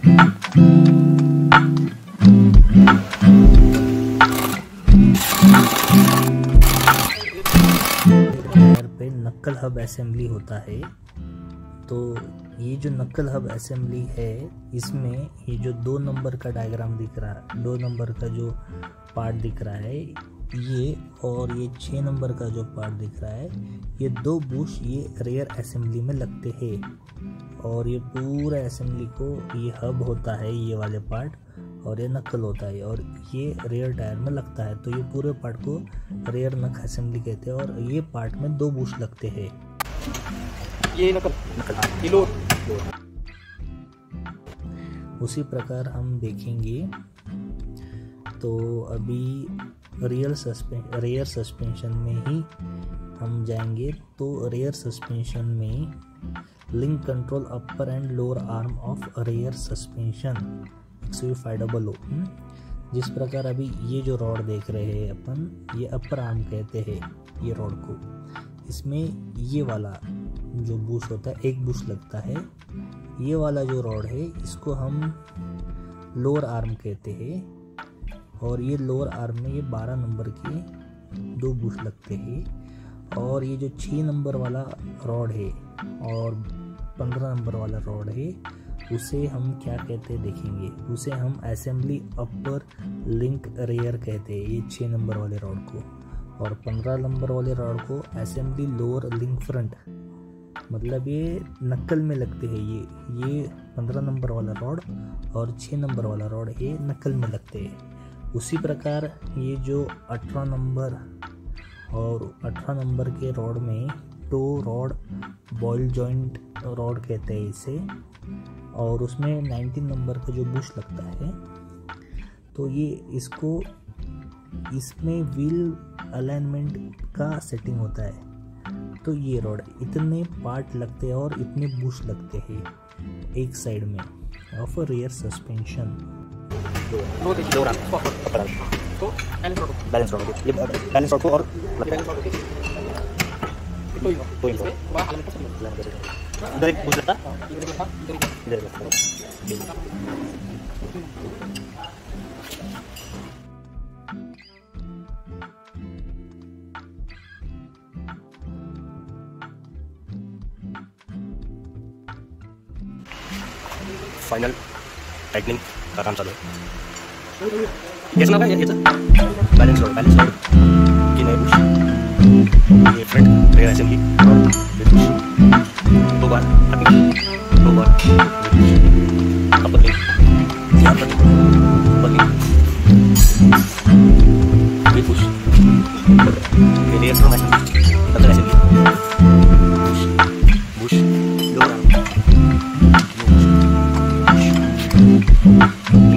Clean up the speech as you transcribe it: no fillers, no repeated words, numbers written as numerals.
पे नक्कल hub assembly होता है। तो ये जो नक्कल हब असेंबली है, इसमें ये जो 2 नंबर का डायग्राम दिख रहा है, 2 नंबर का जो पार्ट दिख रहा है ये, और ये 6 नंबर का जो पार्ट दिख रहा है, ये 2 बुश ये रेयर असेंबली में लगते हैं। और ये पूरा असेंबली को ये हब होता है, ये वाले पार्ट, और ये नक्कल होता है, और ये रेयर टायर में लगता है। तो ये पूरे पार्ट को रेयर नक असेंबली कहते हैं, और ये पार्ट में 2 बुश लगते हैं। ये नकल ये लोड। उसी प्रकार हम देखेंगे। तो अभी रेयर सस्पेंशन में ही हम जाएंगे। तो रेयर सस्पेंशन में link control upper and lower arm of rear suspension XUV500। जिस प्रकार अभी ये जो रॉड देख रहे हैं अपन, ये अपर आर्म कहते हैं ये रॉड को। इसमें ये वाला जो बुश होता है, एक बुश लगता है। ये वाला जो रॉड है इसको हम लोअर आर्म कहते हैं, और ये लोअर आर्म में ये 12 नंबर के 2 बुश लगते हैं। और ये जो 6 नंबर वाला रॉड है और 15 नंबर वाला रॉड है, उसे हम क्या कहते हैं देखेंगे। उसे हम असेंबली अपर लिंक रेयर कहते हैं, ये 6 नंबर वाले रॉड को। और 15 नंबर वाले रॉड को असेंबली लोअर लिंक फ्रंट, मतलब ये नक्कल में लगते हैं। ये 15 नंबर वाला रॉड और 6 नंबर वाला रॉड ये नक्कल में लगते हैं। उसी प्रकार ये जो 18 नंबर और 18 नंबर के रॉड में toe rod, ball joint rod कहते हैं इसे, और उसमें 19 नंबर का जो बुश लगता है। तो ये इसमें व्हील अलाइनमेंट का सेटिंग होता है। तो ये रॉड इतने पार्ट लगते हैं और इतने बुश लगते हैं एक साइड में of rear suspension. Balance rod ये बैलेंस रॉड को और इधर एक बुश लगता इधर फाइनल टाइटनिंग का काम चालू है। कैसा लगा ये बैलेंस रोड की नए बुश, ये फ्रंट रेयर असेंबली दो बार अपर लिंक, यहाँ पर अपर लिंक, ये बुश, ये rear from assembly, other assembly, bush lower